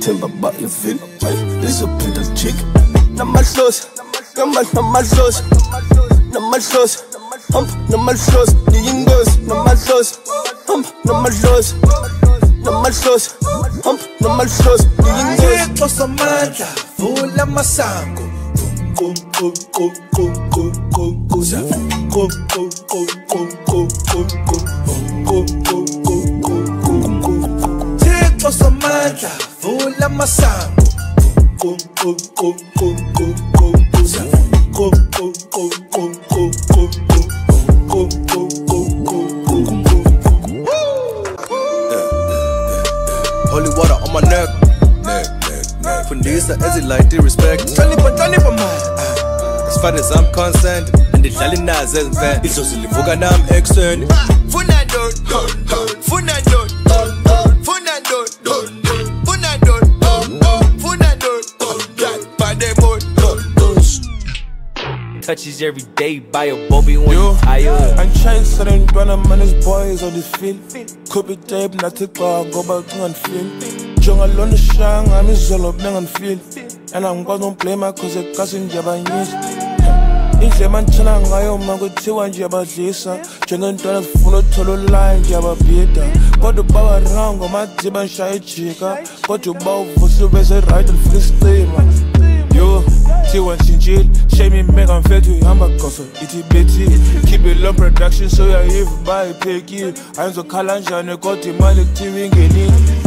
Timber about your feet. This a pretty chick. Namadlozi, namadlozi, namadlozi, namadlozi, yingozi, namadlozi, namadlozi, namadlozi, namadlozi, yingozi. Kosamandla, vula masango. Kosamandla, vula masango. Holy water on my neck. Fundisa as it like the respect. As far as I'm concerned, and the Dali Naz as fan, it's also Livuga Nam extern. Funadon, Funadon, Funadon, Funadon, Funadon, Pademon. Touches every day by a Bobby one. I'm trying to run man, his boys on the field. Could be tape, not to go back and feel. Jungle on the shang, I'm a solo bang and feel. And I'm gonna play my cause a cousin Japanese. If the man channel, I am going to see one Jabba Lisa. Jungle don't follow Tolo line, Jabba Peter. Got the power around, go my Tiban Shy Chica. Got to bow for Sylvester right and free steamer. Yo, T1 Chinchil, shame me make and fair to Yamba Coffee, itty bitty. Keep it low production so I even buy a pay you. I'm so Kalanja and I got the money to ring it in.